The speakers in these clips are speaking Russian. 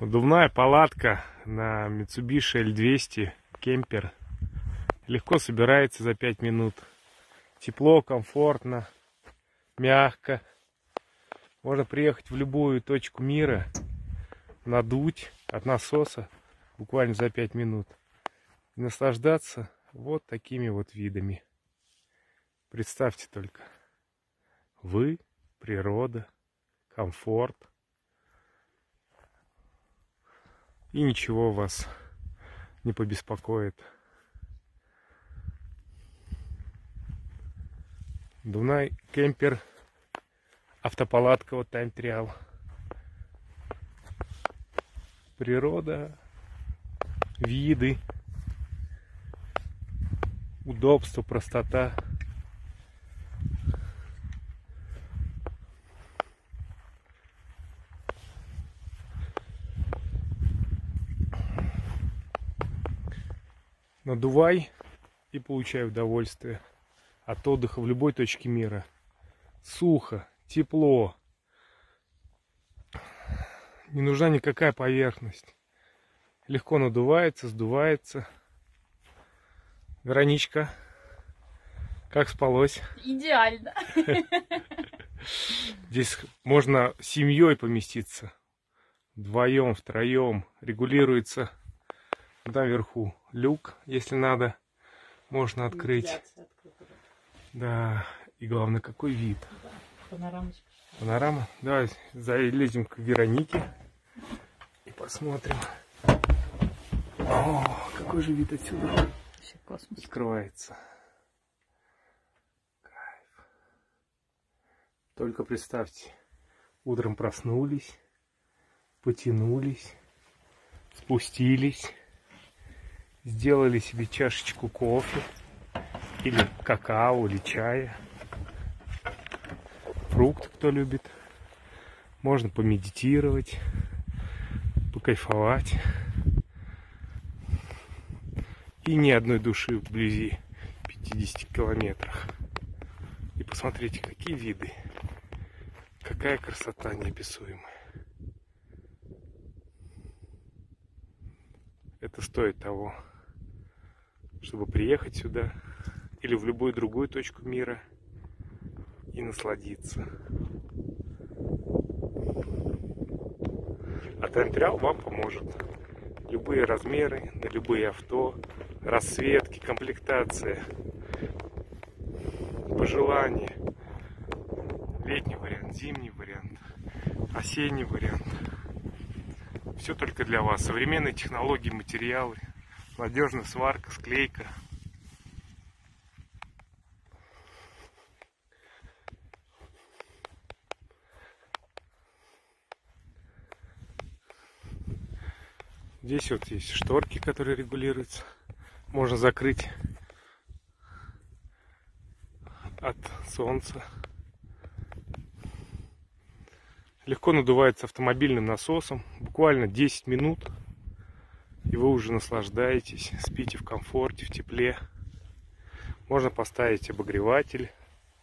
Надувная палатка на Mitsubishi L200 кемпер. Легко собирается за 5 минут. Тепло, комфортно, мягко. Можно приехать в любую точку мира, надуть от насоса буквально за 5 минут. И наслаждаться вот такими вот видами. Представьте только. Вы, природа, комфорт. И ничего вас не побеспокоит. Надувной кемпер, автопалатка от Time Trial. Природа, виды, удобство, простота. Надувай и получай удовольствие от отдыха в любой точке мира. Сухо, тепло. Не нужна никакая поверхность. Легко надувается, сдувается. Вероничка, как спалось? Идеально. Здесь можно семьей поместиться. Вдвоем, втроем. Регулируется наверху люк, если надо, можно открыть. Да, и главное, какой вид. Да, панорамочка. Панорама. Давай залезем к Веронике и посмотрим. О, какой же вид отсюда. Вообще космос. Открывается. Кайф. Только представьте, утром проснулись, потянулись, спустились, сделали себе чашечку кофе или какао, или чая. Фрукты, кто любит. Можно помедитировать, покайфовать. И ни одной души вблизи 50 километрах. И посмотрите, какие виды. Какая красота неописуемая. Это стоит того, чтобы приехать сюда или в любую другую точку мира и насладиться. А Time Trial вам поможет. Любые размеры, на любые авто, расцветки, комплектация, пожелания. Летний вариант, зимний вариант, осенний вариант. Все только для вас. Современные технологии, материалы, надежная сварка, склейка. Здесь вот есть шторки, которые регулируются. Можно закрыть от солнца. Легко надувается автомобильным насосом. Буквально 10 минут. И вы уже наслаждаетесь. Спите в комфорте, в тепле. Можно поставить обогреватель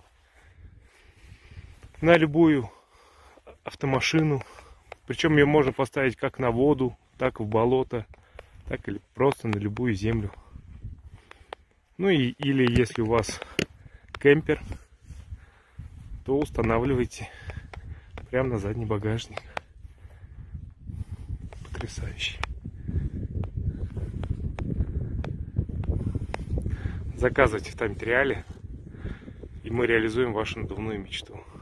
на любую автомашину. Причем ее можно поставить как на воду, так и в болото, так или просто на любую землю. Ну и или если у вас кемпер, то устанавливайте прямо на задний багажник. Потрясающе. Заказывайте в Time Trial, и мы реализуем вашу надувную мечту.